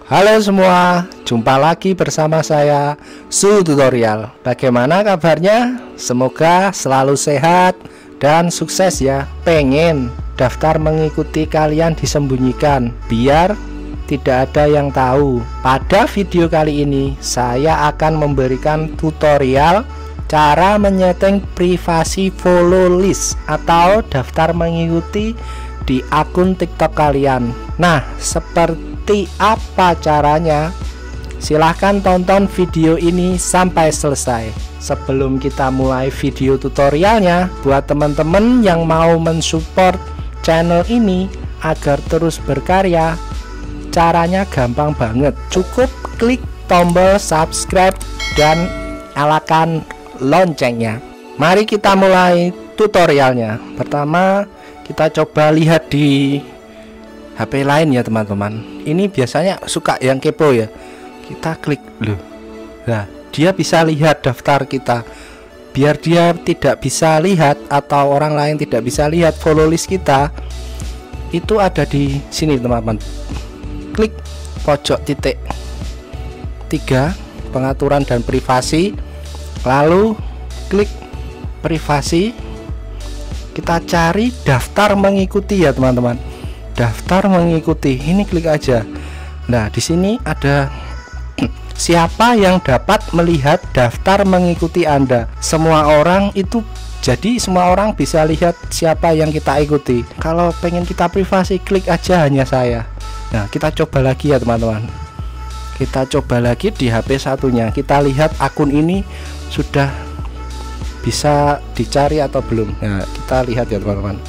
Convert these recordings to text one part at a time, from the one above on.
Halo semua, jumpa lagi bersama saya Su Tutorial. Bagaimana kabarnya? Semoga selalu sehat dan sukses ya. Pengen daftar mengikuti kalian disembunyikan biar tidak ada yang tahu. Pada video kali ini saya akan memberikan tutorial cara menyeting privasi follow list atau daftar mengikuti di akun TikTok kalian. Nah, seperti apa caranya? Silahkan tonton video ini sampai selesai. Sebelum kita mulai video tutorialnya, buat teman-teman yang mau mensupport channel ini agar terus berkarya, caranya gampang banget. Cukup klik tombol subscribe dan nyalakan loncengnya. Mari kita mulai tutorialnya. Pertama, kita coba lihat di HP lain ya teman-teman. Ini biasanya suka yang kepo ya. Kita klik loh. Nah, dia bisa lihat daftar kita. Biar dia tidak bisa lihat atau orang lain tidak bisa lihat follow list kita, itu ada di sini teman-teman. Klik pojok titik 3 pengaturan dan privasi, lalu klik privasi. Kita cari daftar mengikuti ya teman-teman. Daftar mengikuti, ini klik aja. Nah, di sini ada siapa yang dapat melihat daftar mengikuti Anda. Semua orang itu, jadi semua orang bisa lihat siapa yang kita ikuti. Kalau pengen kita privasi, klik aja hanya saya. Nah, kita coba lagi ya teman-teman. Kita coba lagi di HP satunya. Kita lihat akun ini sudah bisa dicari atau belum. Nah, kita lihat ya teman-teman.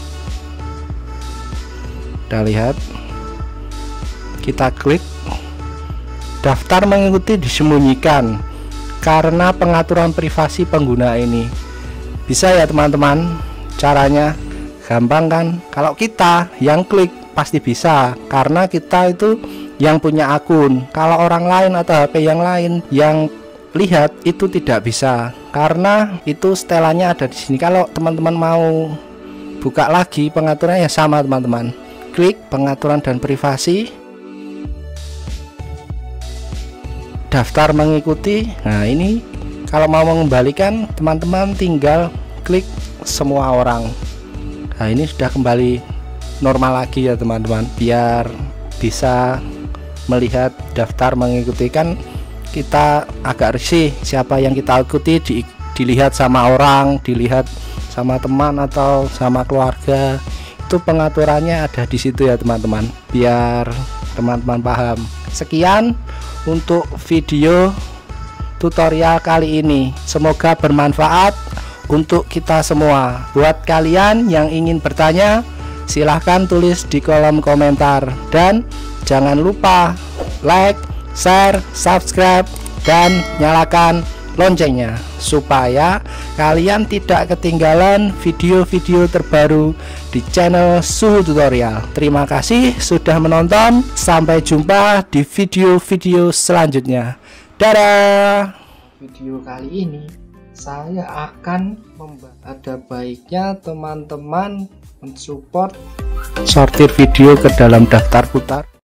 Kita lihat, kita klik daftar mengikuti disembunyikan karena pengaturan privasi pengguna ini. Bisa ya teman-teman, caranya gampang kan? Kalau kita yang klik pasti bisa, karena kita itu yang punya akun. Kalau orang lain atau HP yang lain yang lihat itu tidak bisa, karena itu setelannya ada di sini. Kalau teman-teman mau buka lagi pengaturannya sama teman-teman, klik pengaturan dan privasi, daftar mengikuti. Nah, ini kalau mau mengembalikan teman-teman tinggal klik semua orang. Nah, ini sudah kembali normal lagi ya teman-teman. Biar bisa melihat daftar mengikuti, kan kita agak risih siapa yang kita ikuti dilihat sama orang, dilihat sama teman atau sama keluarga. Itu pengaturannya ada di situ ya teman-teman, biar teman-teman paham. Sekian untuk video tutorial kali ini, semoga bermanfaat untuk kita semua. Buat kalian yang ingin bertanya, silahkan tulis di kolom komentar, dan jangan lupa like, share, subscribe, dan nyalakan loncengnya supaya kalian tidak ketinggalan video-video terbaru di channel Su Tutorial. Terima kasih sudah menonton, sampai jumpa di video-video selanjutnya. Dadah. Video kali ini saya akan membahas, ada baiknya teman-teman mensupport sortir video ke dalam daftar putar.